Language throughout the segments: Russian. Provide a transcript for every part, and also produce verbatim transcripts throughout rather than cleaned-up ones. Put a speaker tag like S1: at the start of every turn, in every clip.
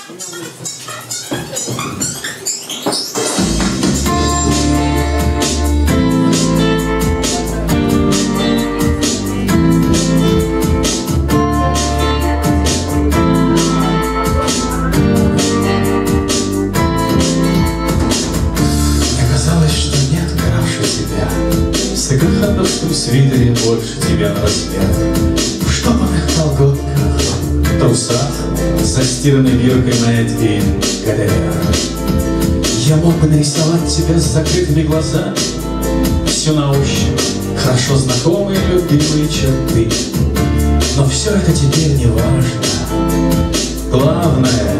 S1: В свитере больше тебя на размер, в штопанных колготках, трусах, застиранной биркой моя дверь ГДР. Я мог бы нарисовать тебя с закрытыми глазами, все на ощупь, хорошо знакомые любимые черты. Но все это теперь не важно. Главное,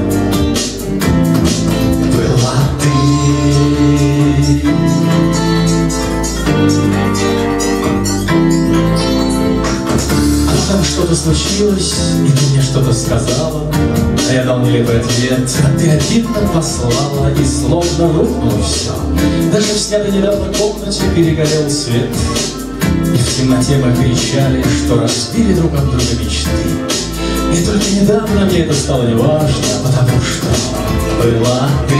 S1: была ты. Там что-то случилось, и ты мне что-то сказала, а я дал нелепый ответ, а ты обидно послала, и словно рухнуло все. Даже в снятой недавно комнате перегорел свет, и в темноте мы кричали, что разбили друг от друга мечты. И только недавно мне это стало неважно, потому что была ты.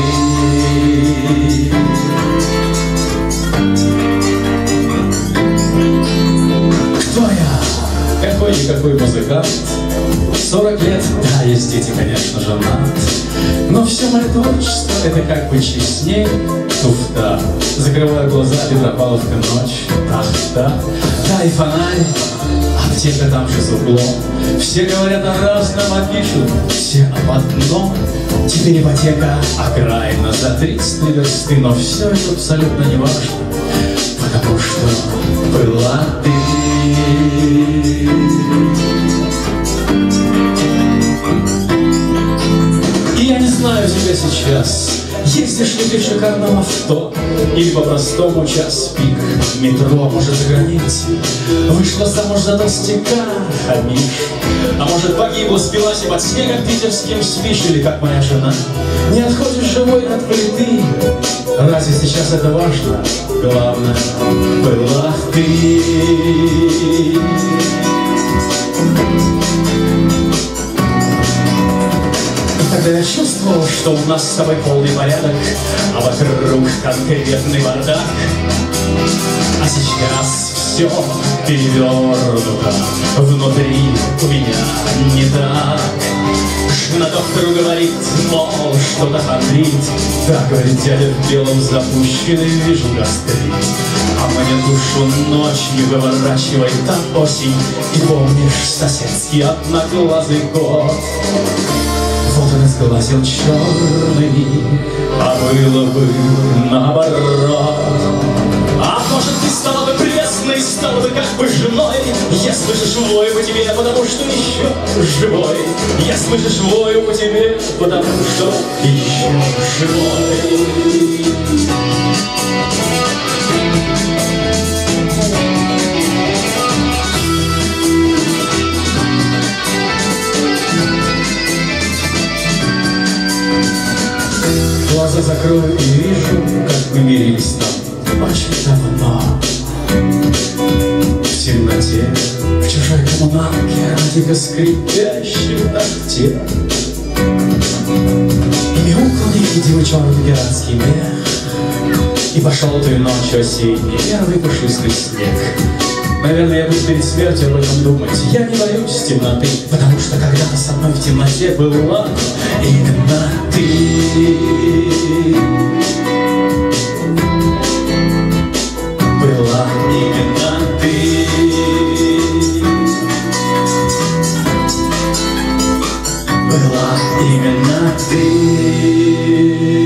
S1: Кто я? Какой-никакой музыкант, сорок лет, да, есть дети, конечно, женат. Но все мое творчество — это как бы честней туфта. Закрываю глаза, Петропавловка ночь, тахта. Да, и фонарь, аптека там же за углом. Все говорят о разном, а пишут все об одном. Теперь ипотека, окраина за тридцать версты. Но все это абсолютно не важно, потому что была ты. И я не знаю тебя сейчас, ездишь ли ты в шикарном авто или по-простому час пик метро, может, за границей вышла замуж за толстяка, хамишь. А может, погибла, спилась и под снегом питерским спишь, или как моя жена не отходишь живой от плиты. Разве сейчас это важно? Главное, была ты. Тогда я чувствовал, что у нас с тобой полный порядок, а вокруг конкретный бардак. А сейчас все перевернуто, внутри у меня не так. Жена доктору говорит, мол, что-то хандрит. Да, говорит дядя в белом запущенный, вижу гастрит. А мне душу ночью выворачивай, там осень. И помнишь соседский одноглазый кот? Вот он изглазил черный, а было бы наоборот. А может, ты стала бы прелестной, стала бы как бы женой. Я слышишь вой по тебе, потому что еще живой. Я слышишь вой по тебе, потому что еще живой. Глаза закрою и вижу, как мы мирились там очень давно. В темноте, в чужой коммуналке, дико скрипящей в такте. И мяукал невидимый черный пиратский мех. И пошел той ночью осенний первый пушистый снег. Наверное, я буду перед смертью об этом думать. Я не боюсь темноты, потому что когда-то со мной в темноте была именно ты. Была именно ты. Была именно ты.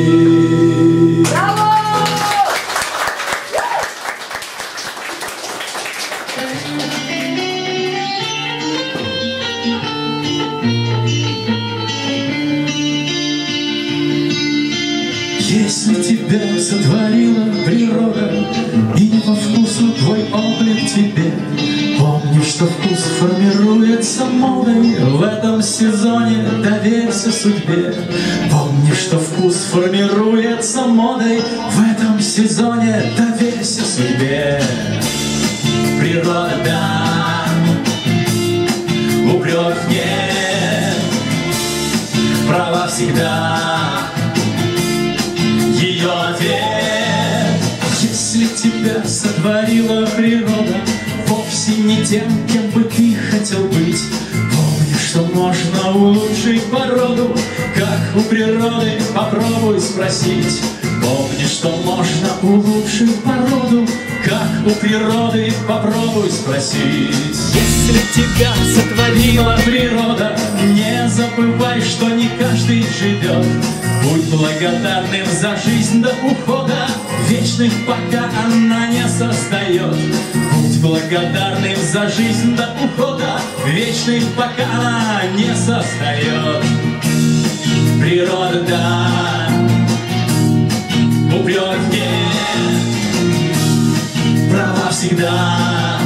S1: Если тебя сотворила природа и не по вкусу твой облик тебе, помни, что вкус формируется модой. В этом сезоне доверься судьбе. Помни, что вкус формируется модой. В этом сезоне доверься судьбе. Природа, да, упрек нет, право всегда ее ответ. Если тебя сотворила природа вовсе не тем, кем бы ты хотел быть, помни, что можно улучшить породу, как у природы попробуй спросить. Помни, что можно улучшить породу, как у природы попробуй спросить. Если тебя сотворила природа, не забывай, что не каждый живет. Будь благодарным за жизнь до ухода вечных, пока она не создает. Будь благодарным за жизнь до ухода вечных, пока она не создает. Природа, да, упрёк нет, права всегда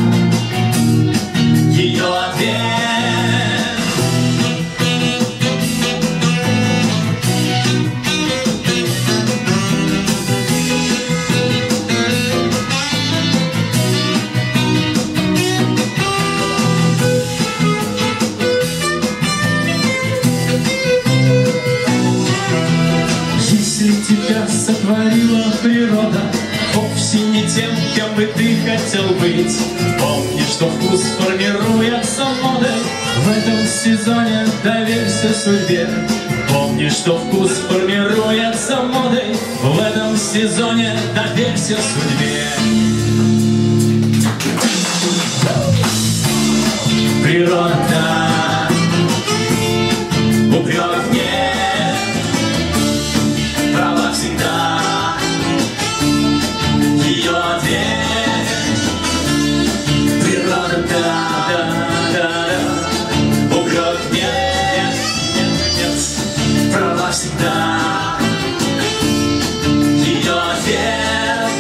S1: ее ответ. Если тебя сотворила природа вовсе не тем, кем бы ты хотел быть, помни, что вкус формируется модой. В этом сезоне доверься судьбе. Помни, что вкус формируется модой. В этом сезоне доверься судьбе. Природа, упрек нет, права всегда ее ответ. Природа, да, да, да, упрек нет, нет, нет, права всегда ее ответ.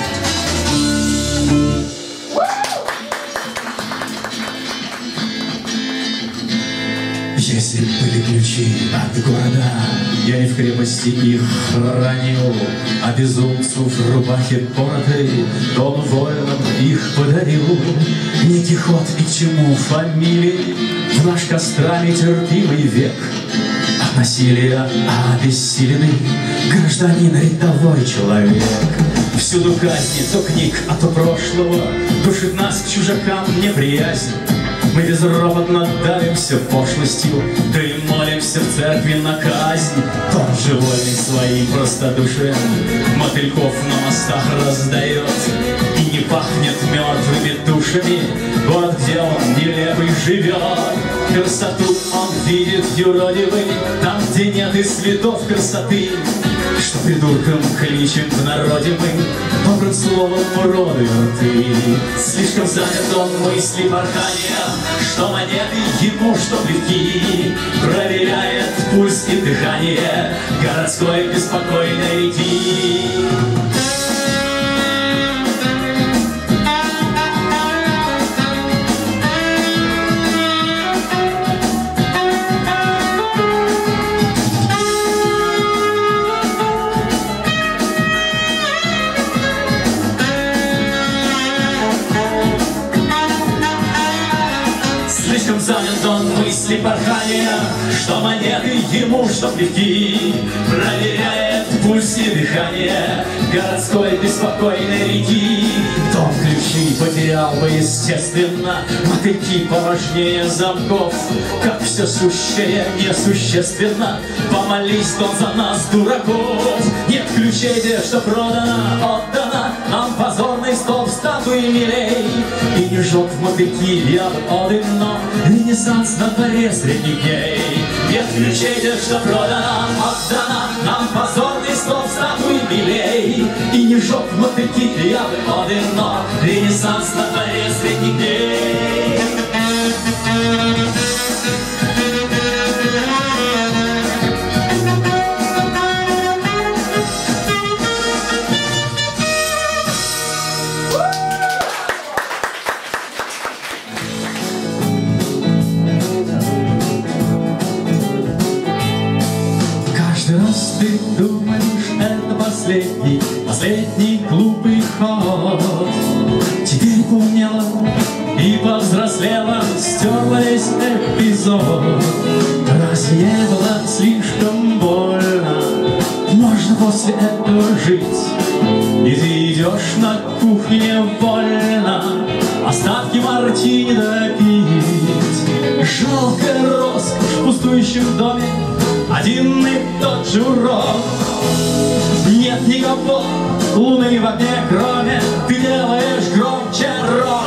S1: Если были ключи от города, я не в крепости их хранил, а безумцу в рубахе поротой Дон воинам их подарил. Не Кихот и к чему фамилии в наш кострами терпимый век. От насилия обессиленный гражданин рядовой человек. Всюду казни, то книг, а то прошлого, душит нас к чужакам неприязнь. Мы безропотно давимся пошлостью, да и молимся в церкви на казнь. Том же вольный своим простодушием мотыльков на мостах раздает. И не пахнет мертвыми душами город, где он нелепый живет. Красоту он видит юродивый там, где нет и следов красоты. Что придурком кличем в народе мы, добрым словом уродуем ты. Слишком занят он мысли порханием, что монеты ему, что плевки. Проверяет пульс и дыхание городской беспокойной реки. Слишком занят он мысли порхания, что монеты ему, что плевки. Проверяет пульс и дыхание городской беспокойной реки. Дом ключи потерял бы, естественно, мотыльки поважнее замков. Как все сущее несущественно, помолись, Дон, за нас, дураков. Нет ключей, где что продано, отдано нам позорный столб статуи милей. И не жег в мотыльки я бы отдын, но ренессанс на дворе средних дней. Нет ключей, где что продано, отдано нам позорный столб статуи милей. И не жег в мотыльки я бы отдын, но ренессанс на дворе средних дней. Раз ты думаешь, это последний, последний глупый ход. Теперь поумнела и повзрослела, стерла весь эпизод. Разве не было слишком больно? после этого жить. И ты идешь на кухню невольно остатки мартини допить. Жалкая роскошь в пустующем доме, один и тот же урок. Нет никого, луны в окне, кроме ты делаешь громче рок.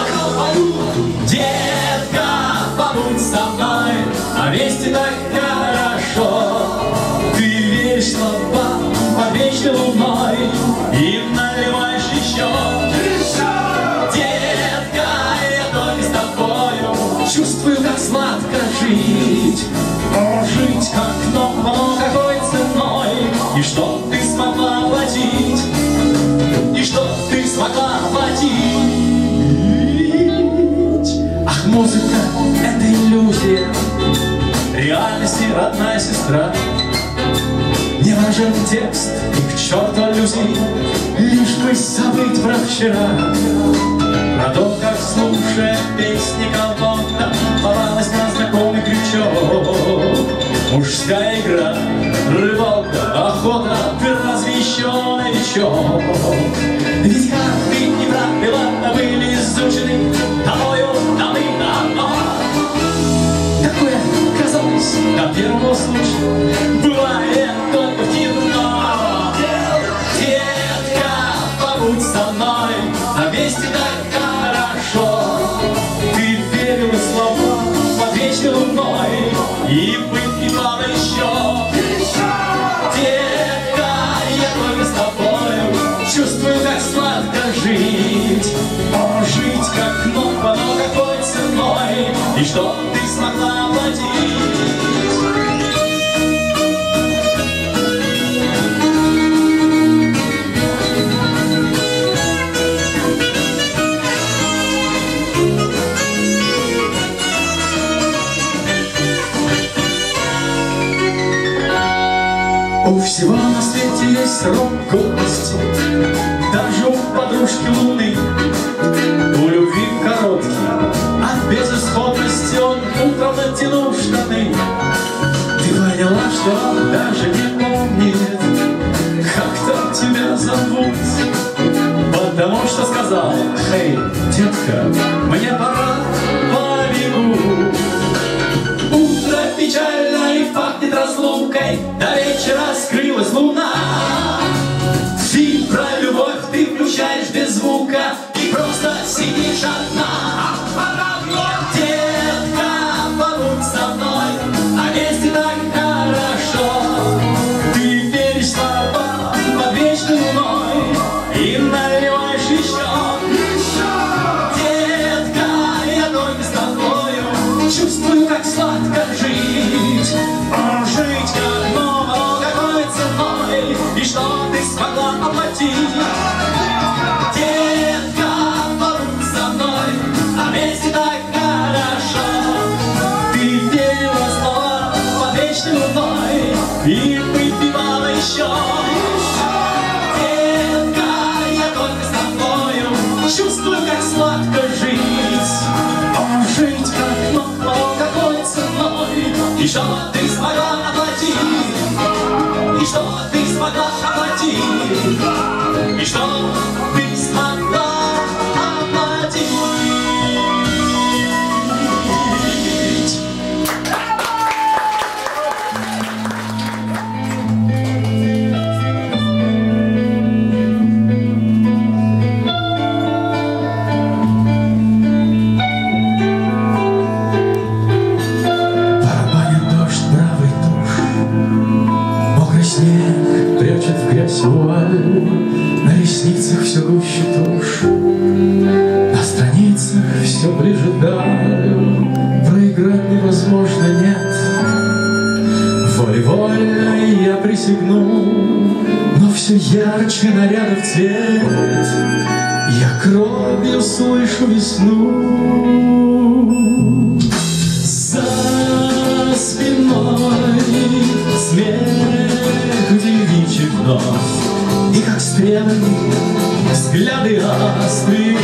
S1: Детка, побудь со мной, а вместе так хорошо. Ты веришь словам под вечной луной и наливаешь еще. Детка, я только с тобою чувствую, как сладко жить. Но жить как но, какой ценой? И что ты смогла платить? И что ты смогла платить? Ах, музыка — это иллюзия, реальности родная сестра. Не важен текст и к черту аллюзий, лишь бы забыть про вчера. Про то, как, слушая песни кого-то, попалась на знакомый крючок. Мужская игра, рыбалка, охота, ты разве еще новичок? Ведь карты и правила были изучены тобою давным-давно. Такое казалось до первого случая, бывает только в кино. Детка, побудь со мной, а вместе так хорошо. Ты верила словам под вечной луной и выпивала еще. Детка, я только с тобою чувствую, как сладко жить. Но жить как ново, но какой ценой? И что ты смогла платить? У всего на свете есть срок годности, даже у подружки луны. У любви короткий, от безысходности он утром натянул штаны. Ты поняла, что он даже не помнит, как там тебя зовут, потому что сказал: «Эй, детка, мне пора, побегу». Утро печально и пахнет разлукой, до вечера скрылась луна. Фильм про любовь ты включаешь без звука и просто сидишь одна. Детка, побудь со мной, а вместе так хорошо. Ты веришь словам под вечной луной и наливаешь еще. Детка, я только с тобою чувствую, как сладко жить. О, жить как ново, какой ценой? И что ты смогла оплатить? Детка, побудь со мной, а вместе так хорошо. Ты верила слова под вечной луной и выпивала еще. Детка, я только с тобою чувствую, как сладко жить. О, жить как ново, какой ценой? И что ты смогла оплатить? И что ты смогла оплатить? И что ты смогла оплатить? Барабанит дождь, бравый тушь, мокрый снег прячет в грязь вуаль. На ресницах все гуще тушь, на страницах все ближе даль. Проиграть невозможно, нет. Волей-вольно я присягну, но все ярче нарядов цвет. Я кровью слышу весну. За спиной смех девичий вновь, и как стрелы взгляды острые.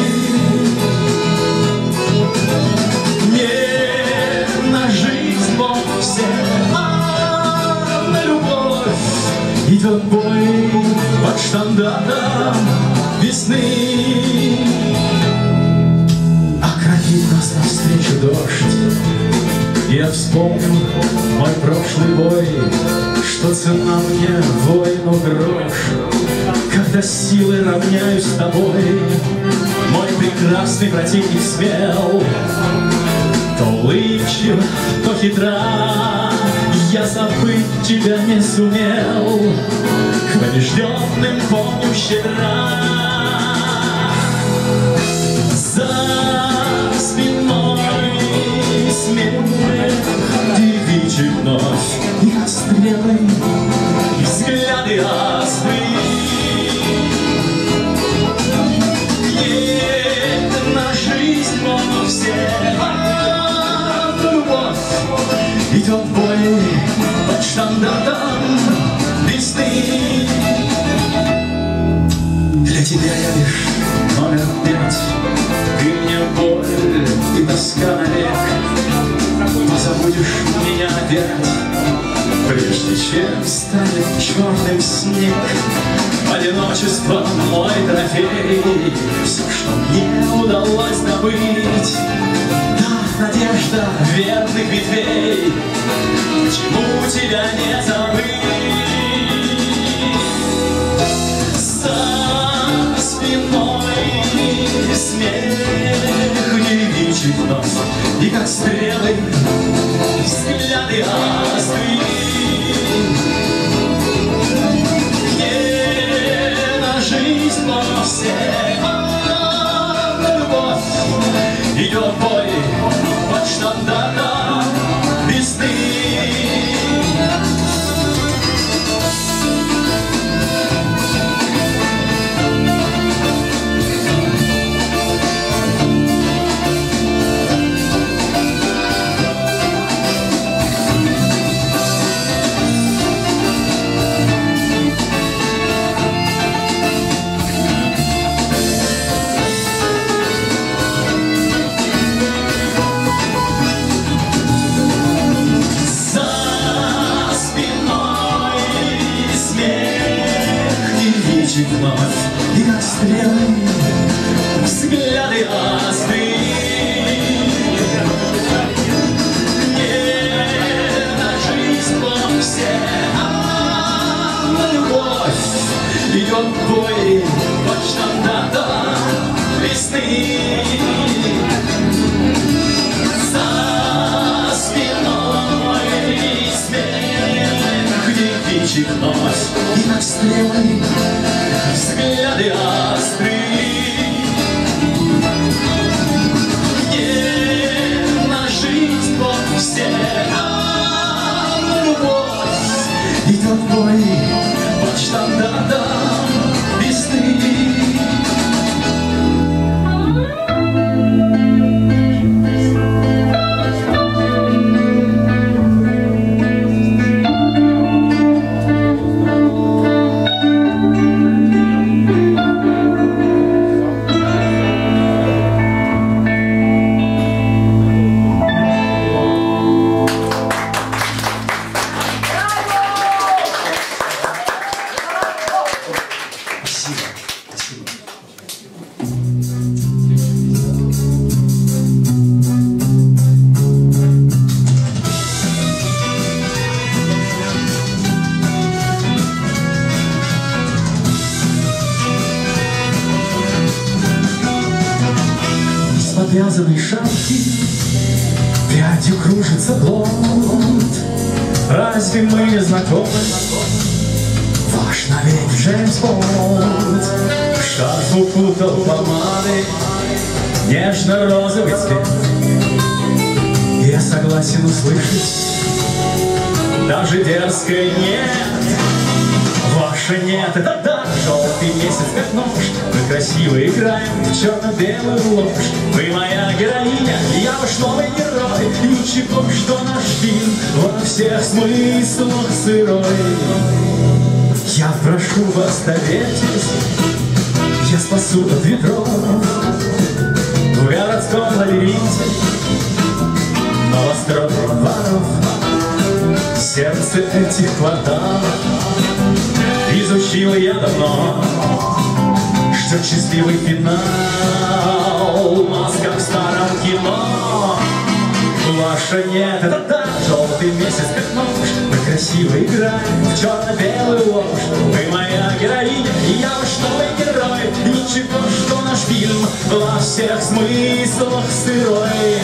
S1: Не на жизнь вовсе, а на любовь идет бой. под штандартом весны. Окатит нас навстречу дождь. Я вспомнил мой прошлый бой, что цена мне воину грош. Когда силы равняюсь с тобой, мой прекрасный противник смел. То улыбчив, то хитра, я забыть тебя не сумел. К побежденным помню щедра. За спиной смех девичий вновь, и стрелы, и взгляды острые. Нет на жизнь он всех, а любовь идет в бой под штандартом весны. Для тебя я лишь номер пять, ты мне боль и тоска навек. Позабудешь меня опять, прежде чем станет черным снег. Одиночество мой трофей, все, что мне удалось добыть. Да, надежда верных ветвей, почему тебя не забыть? За спиной смех девичий вновь, и как стрелы взгляды острые. Не на жизнь, но все, а на любовь идет бой под штандартом весны. Вновь, и как стрелы взгляды острые. Не на жизнь вам все, а на любовь идет бой под штандартом весны. За спиной смех девичий вновь, и как стрелы взгляды острые. Не на жизнь вот все, а на любовь идет бой под штандартом весны. Подвязанной шапки прядью кружится блонд. Разве мы не знакомы? Ваш навек Джеймс Бонд. Шарф укутал помадой нежно-розовый цвет. Я согласен услышать даже дерзкое нет. Ваше нет, это да, желтый месяц как нож. Мы красиво играем в черно-белую ложь. Вы моя героиня, я ваш новый герой. Ничего, что наш фильм во всех смыслах сырой. Я прошу вас, доверьтесь, я спасу от ветров. В городском лабиринте новостроек воров. Сердце этих кварталов из изучил я давно, ждет счастливый финал, маска в старом кино. Ваша нет, это да, желтый месяц как нож. Мы красиво играем в черно-белую ложь. Вы моя героиня, и я ваш новый герой. Ничего, что наш фильм во всех смыслах сырой.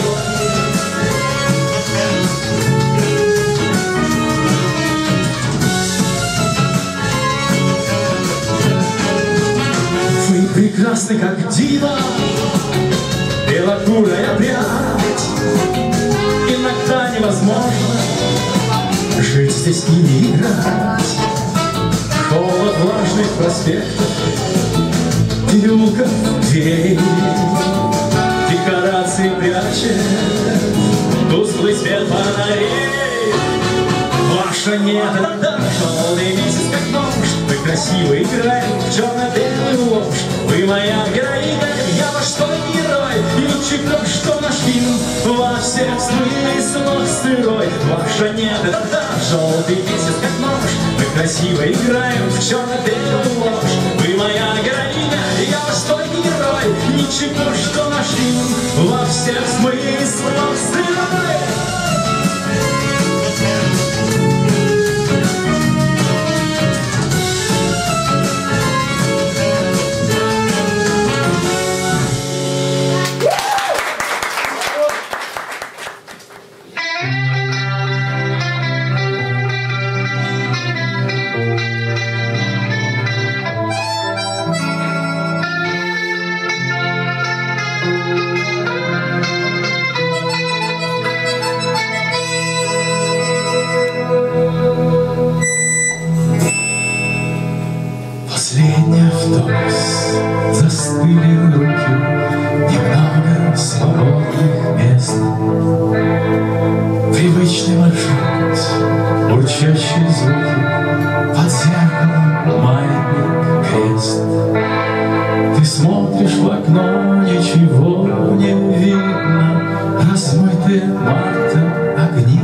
S1: Вы прекрасны, как дива, белокурая прядь. Иногда невозможно жить здесь и не играть. Холод влажных проспектов, переулков, дверей, декорации прячет тусклый свет фонарей. Ваша нет, это да, желтый месяц как нож. Вы красиво играете в черно-белую ложь. Вы моя героиня, я ваш твой герой. И ничего, что наш фильм во всех смыслах сырой. Ваша нет, это да, желтый месяц как нож. Мы красиво играем в черно-белую ложь. Вы моя героиня, я ваш твой герой. И ничего, что наш фильм во всех смыслах сырой. Последний автобус, застыли руки, немного свободных мест. Привычный маршрут, урчащие звуки, под зеркалом маятник крест. Ты смотришь в окно, ничего не видно, размытые мартом огни.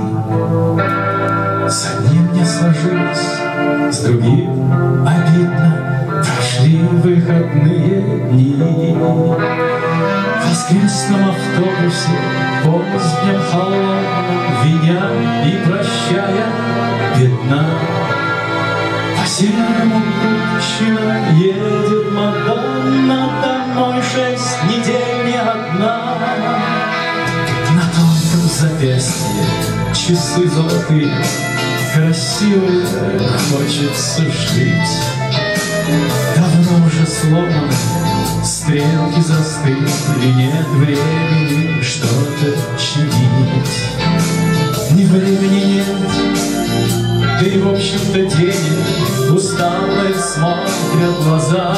S1: С одним не сложилось, с другим обидно. Прошли выходные дни. В воскресном автобусе, позднем холодном, виня и прощая бедна. По серому Купчино едет Мадонна домой, шесть недель не одна. На тонком запястье часы золотые, красивые хочется жить. Давно уже сломаны, стрелки застыли, нет времени что-то чинить. Ни времени нет, да и в общем-то денег, усталые смотрят глаза.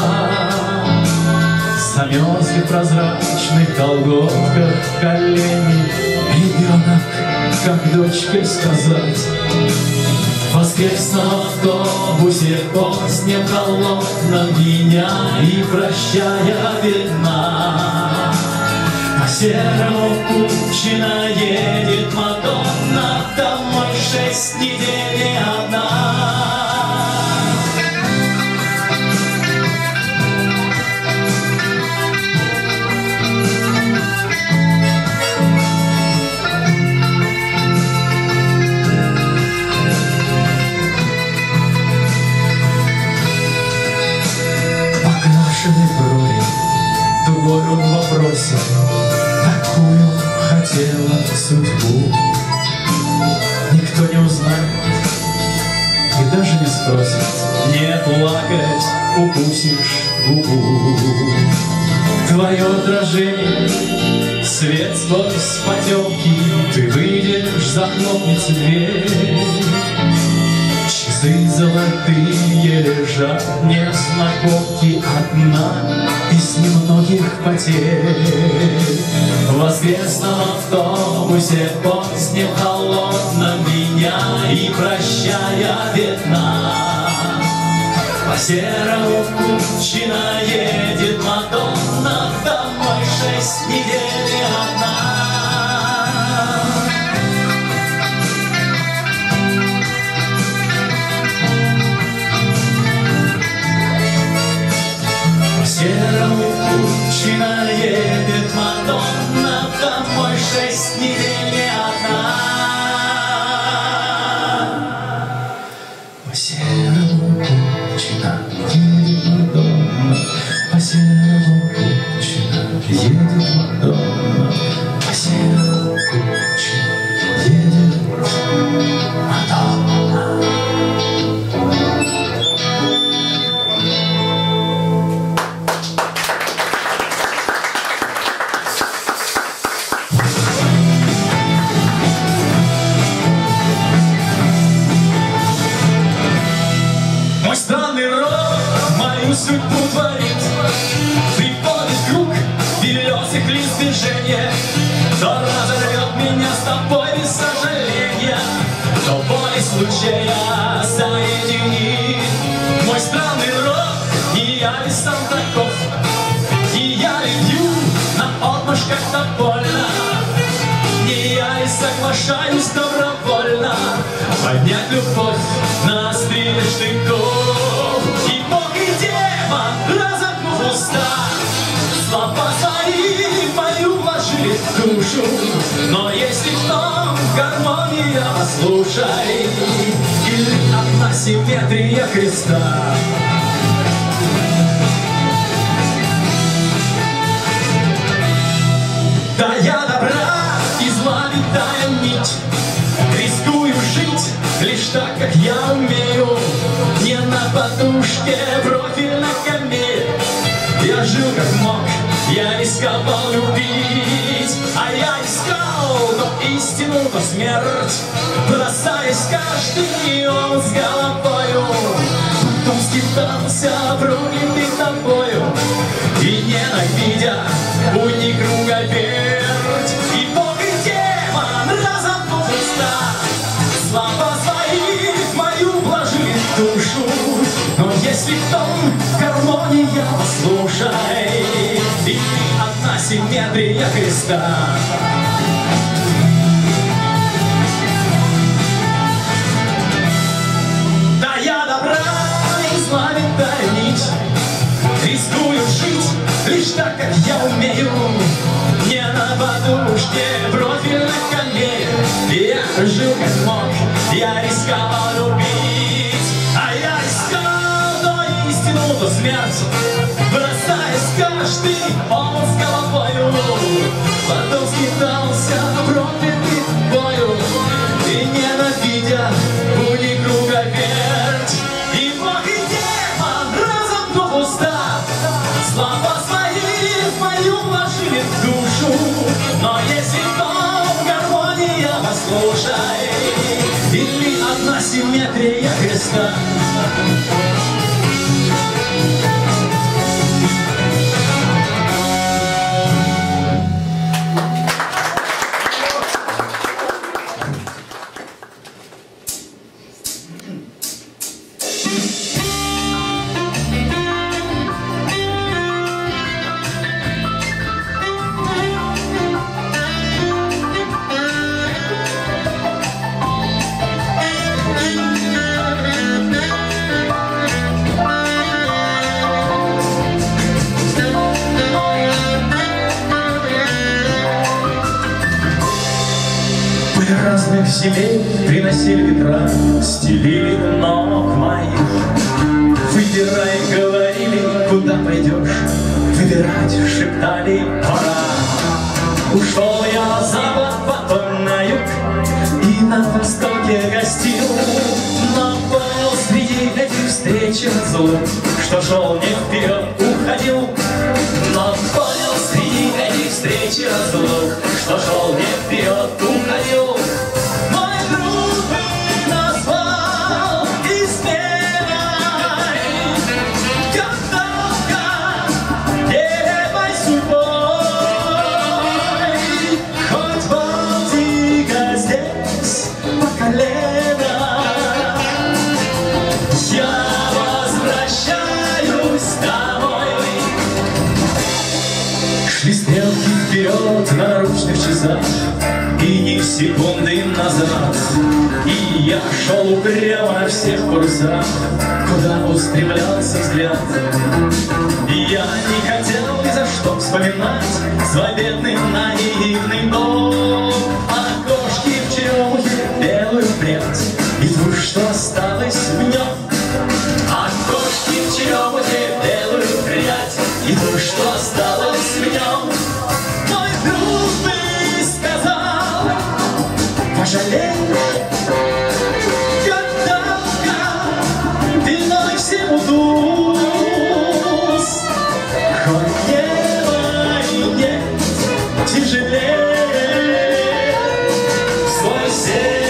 S1: Замерзли в прозрачных колготках колени, ребенок, как дочке сказать. В воскресном автобусе, позднем холодном, меня и прощая видна. По серому Купчино едет Мадонна домой, шесть недель не одна. Дугой в вопросе, такую хотела судьбу. Никто не узнает и даже не спросит. Не плакать, укусишь губу. Твое отражение, свет сквозь потемки, ты выйдешь, захлопнется дверь. Часы золотые лежат незнакомки, одна из немногих потерь. В воскресном автобусе, позднем холодном, меня и прощая видна. По серому Купчино едет Мадонна домой, шесть недель не одна. какую судьбу творит. Приходит круг белесых лист движения, то разорвет меня с тобой без сожаления, то волей случая соединит мой странный род. И я без сам таков, и я лью наотмашь как-то больно, и я и соглашаюсь добровольно поднять любовь на острие штыков. И Бог и демон, разомкнув уста, слова свои в мою вложили в душу. Но если в том гармония, послушай, или одна симметрия креста. Да я добра и зла витая нить, рискую жить лишь так, как я умею. Не на подушке, профиль на камель. Я жил как мог, я рисковал любить, а я искал то истину, то смерть, бросаясь каждый он с головою. Потом скитался проклятый тобою, и ненавидя будни круговерть. И Бог и демон, разомкнув уста, слова свои в мою вложили в душу. Но если в том гармония, послушай, и одна симметрия креста. Да я добра и зла витая нить, рискую жить лишь так, как я умею. Не на подушке, профиль на камне. Я жил как мог, я рисковал любить, а я искал то истину, то смерть, бросаясь каждый он с головою. Потом скитался проклятый тобою, и ненавидя будни круговерть. И Бог и демон, разомкнув уста, слова свои в мою вложили в душу. Но если в том гармония, послушай, или одна симметрия креста.
S2: Разных земель приносили ветра, стелили у ног моих. Выбирай, говорили, куда пойдешь, выбирать шептали, пора. Ушел я на запад, потом на юг, и на востоке гостил. Но понял среди этих встреч разлук, что шел не вперед, уходил. Но понял среди этих встреч разлук, что шел не вперед, уходил. Мой друг бы назвал изменой, как долго небой судьбой. Хоть Балтика здесь по колено, я возвращаюсь домой. Шли стрелки вперед на наручных часах, и ни секунды назад. И я шел упрямо на всех курсах, куда устремлялся взгляд. И я не хотел ни за что вспоминать свой бедный наивный дом. Окошки в черемухе, белую прядь, и ту, что осталось в нем. Окошки в черемухе, белую прядь, и ту, что осталось в нем. Мой друг бы сказал, пожалеешь, как долго виной всему туз. Хоть небо и нет тяжелее, в свой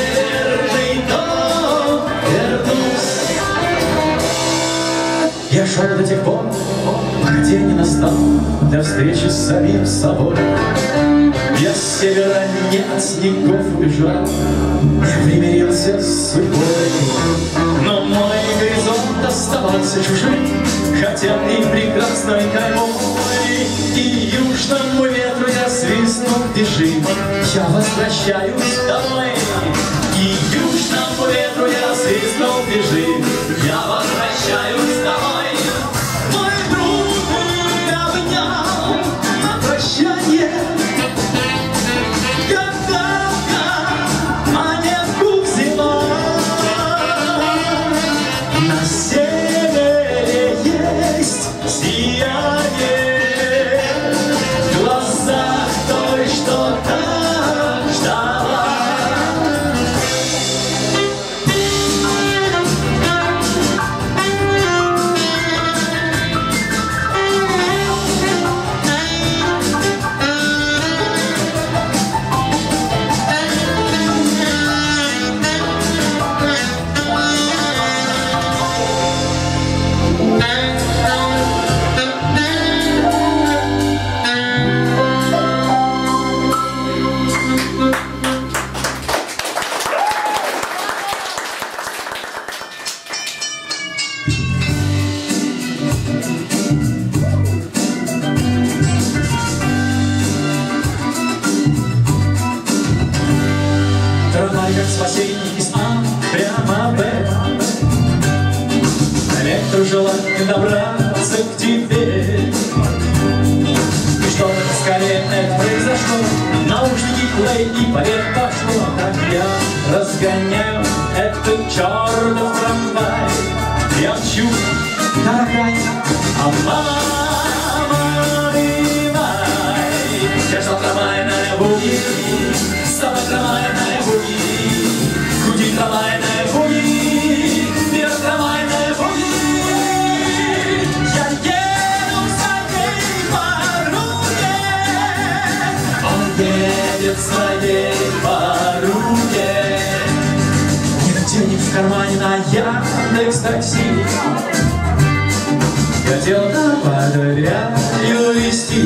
S2: северный дом вернусь. Я шел до тех пор, пока день не настал для встречи с самим собой. Я с севера не от снегов убежал, не примирился с судьбой. Но мой горизонт оставался чужим, хотя и прекрасной каймой. И южному ветру я свистнул, бежи, я возвращаюсь домой. И южному ветру я свистнул, бежи, я возвращаюсь домой. Мой друг меня обнял на прощание, на севере есть сияние, в глазах той, что так ждала. Трамвай как спасение из А прямо Б. Электро желание добраться к тебе. И чтобы скорее это произошло, наушники плей и поверх пошло. Так я разгоняю этот чертов трамвай. Я мчу, дорогая, а мама милая. Я ждал трамвайная буги, самая трамвайная буги. Крути трамвайная буги, вверх трамвайная буги. Я еду за ней по руке, он едет своей по руке. Нет денег в кармане на Яндекс.Такси, я дело поверяю вести.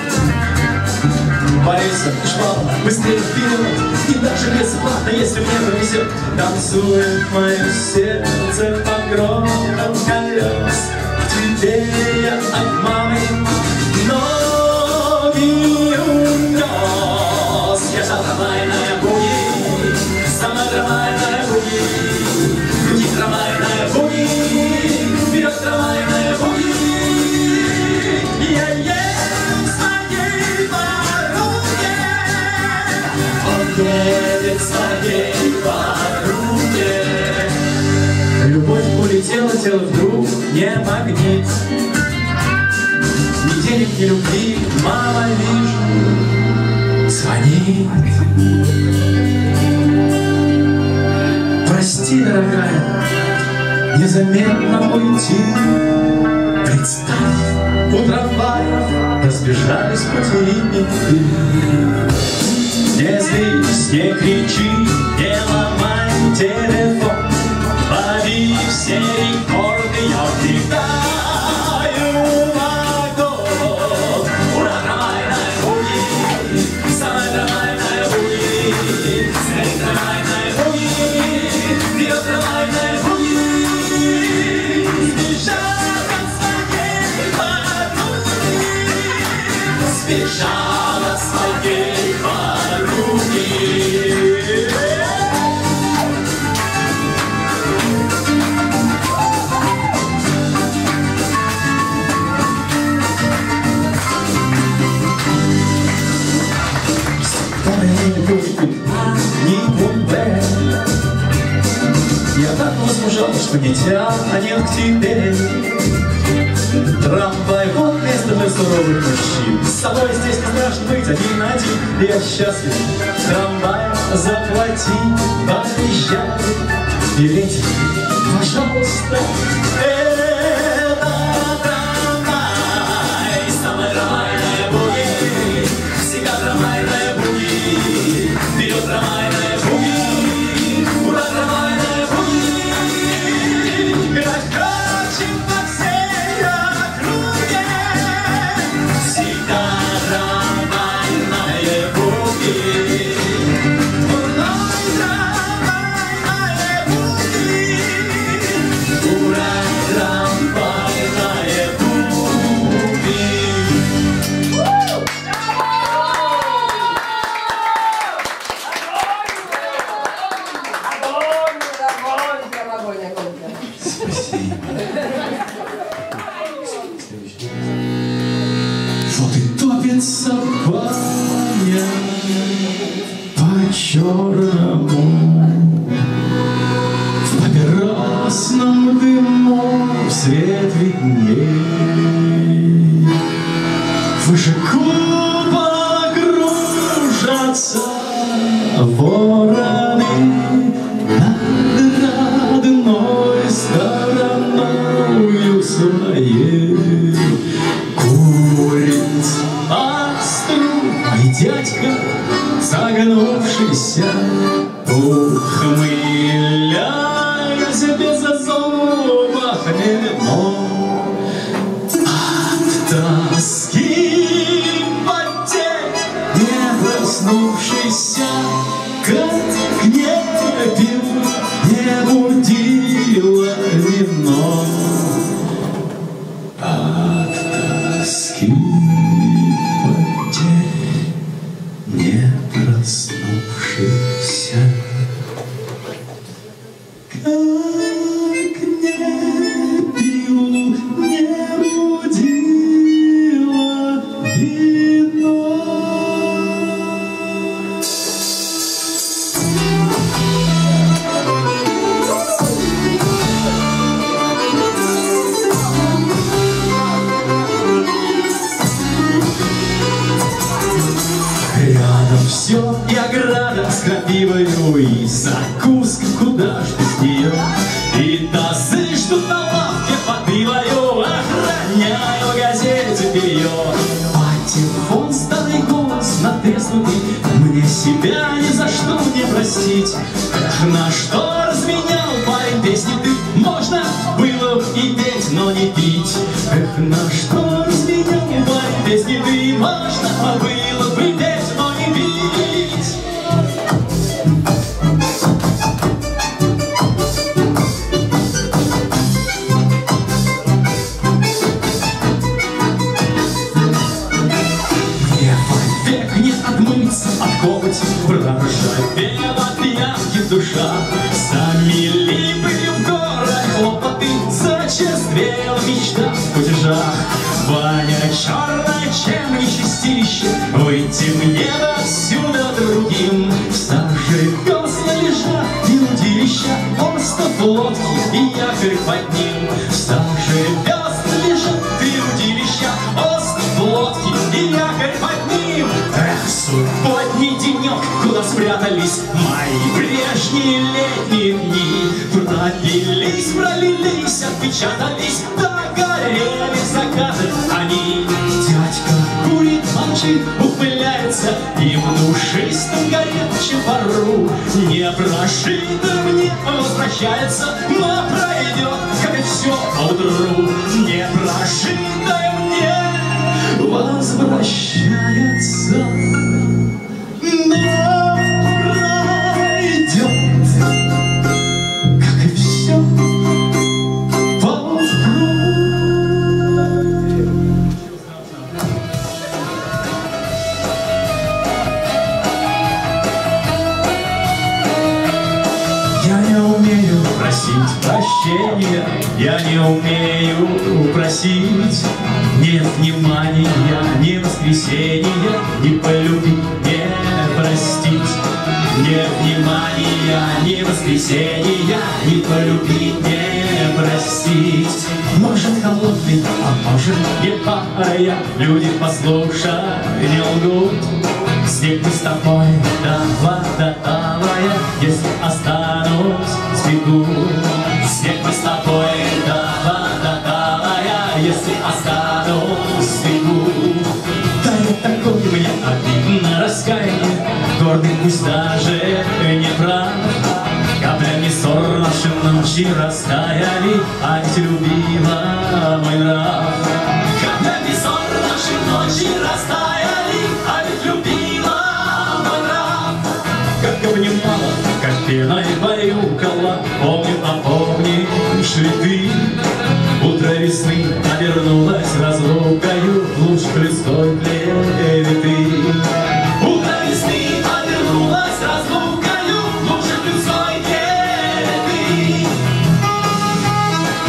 S2: Борисов и Шмал, быстрее вперед, и даже бесплатно, если мне повезет. Танцует мое сердце под грохотом колес. К тебе я от мамы ноги унес. Я ждал трамвайная буги, сама трамвайная буги. Крути трамвайная буги, вперед трамвайная буги. Я еду с моей подруги, он едет своей подруге. Любовь улетела, тело вдруг не магнит. Ни денег, ни любви, мама, вижу, звонит. Прости, дорогая, незаметно уйти. Представь, у трамваев разбежались пути. Не злись, не кричи, не ломай телефон. Лови все рекорды, я убегаю в огонь. Ура, трамвайная буги, самая трамвайная буги. Скорей трамвайная буги, вперед трамвайная буги. Сбежала от своей подруги, сбежала от своей подруги. Я так возмужал, что не тянет к тебе. Трамвай, вот место для суровых мужчин. С собой здесь не страшно быть один на один. Я счастлив, трамвай, заплати, поезжай. Билетик, пожалуйста. Это трамвай, самая трамвайная буги. Всегда трамвайная буги. Вперед трамвайная буги. Ура, трамвайная буги. Грохочем по всей Вот и топится пламя по-черному в папиросном дыму свет видней. Выше купола кружатся вороны над родной стороною своей. Курит острый дядька, согнувшийся, ухмыляясь без зуба хмельном. От тоски потерь не проснувшийся, как не пил, не будило вино. От тоски потерь не проснувшийся, как не пил, не будило вино. Рядом все и ограда с крапивою, и закуска, куда ж без нее, и тазы ждут на лавке под ивою, охраняю газете белье. Патефон, старый голос натреснутый, мне себя ни за что не простить. Эх, на что разменял парень песни ты, можно было и петь, но не пить. Эх, на что разменял парень песни ты, можно было бы петь, но не пить. Мне вовек не отмыться от копоти, проржавела от пьянки душа. Замели были в горы хлопоты, зачерствела мечта в путежах. Баня черная, чем не чистилище, выйти мне отсюда другим. В саже весла лежат и удилища, остров лодки и якорь под ним. В саже весла лежат и удилища, остров лодки и якорь под ним. Эх, субботний денек, куда спрятались мои прежние летние дни. Пропились, пролились, отпечатались, догорели закаты они. Дядька курит, молчит, ухмыляется, и в душистом горячем пару не прожито мне возвращается, но пройдет, как и все поутру. Не прожитое мне возвращается, но пройдет, как и все поутру. Я не умею просить прощения, я не умею просить. Нет внимания, ни воскресенья, ни полюбить, не простить. Нет внимания, ни воскресенья, ни полюбить, не простить. Может холодный, а может не паря, люди, послушай, не лгут. Снег мы с тобой, да вода алая, если останусь, сбегу. Снег мы с тобой, да вода алая, если останусь, сбегу. Да не такое мне обидно раскаяние, гордый пусть даже не прав. Каплями ссор наши ночи растаяли, а ведь любила мой нрав. Каплями ссор наши ночи растаяли, а ведь любила мой нрав. Как обнимала, как пеной баюкала, помню, а помнишь ли ты? Утро весны обернулось разлукою, луч людской клеветы. Утро весны обернулось разлукою, луч людской клеветы.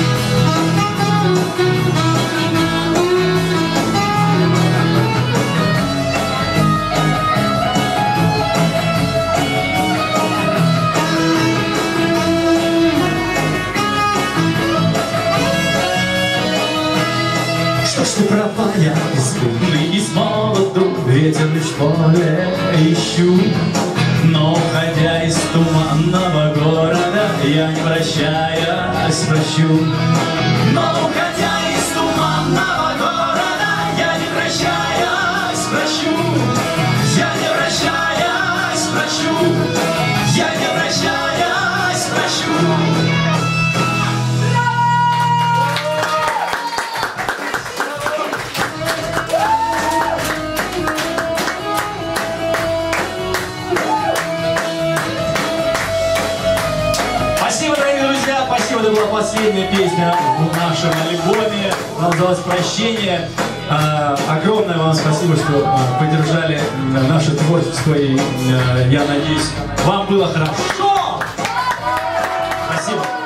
S2: Что ж ты пропая, безумный и с молоду, ветер лишь поле ищу. Но уходя из туманного города, я не прощаясь прощу. Но уходя из туманного города, я не прощаясь прощу. Я не прощаясь прощу. Я не прощаясь прощу. Спасибо, дорогие друзья, спасибо, это была последняя песня в нашем альбоме, она называлась «Прощение». А, огромное вам спасибо, что а, поддержали наше творчество, и а, я надеюсь, вам было хорошо. Спасибо.